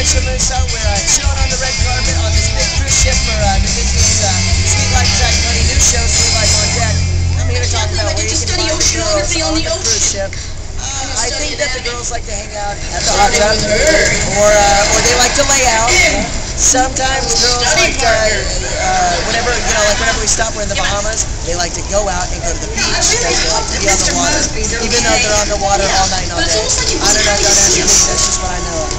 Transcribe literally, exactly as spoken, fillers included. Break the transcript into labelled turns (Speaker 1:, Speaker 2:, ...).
Speaker 1: Mitchel Musso. We're uh, chilling on the red carpet on this big cruise ship for uh, the Disney's uh, Sweet Life Jack Money new show, Sweet Life on Deck. I'm here to talk about where you can find the girls on the cruise ship. I think that the girls like to hang out at the hot tub, or uh, or they like to lay out. Sometimes girls like to, uh, whenever you know, like whenever we stop, we're in the Bahamas. They like to go out and go to the beach because they like to be on the water, even though they're underwater all night and all day. I don't know, don't ask me. That's just what I know.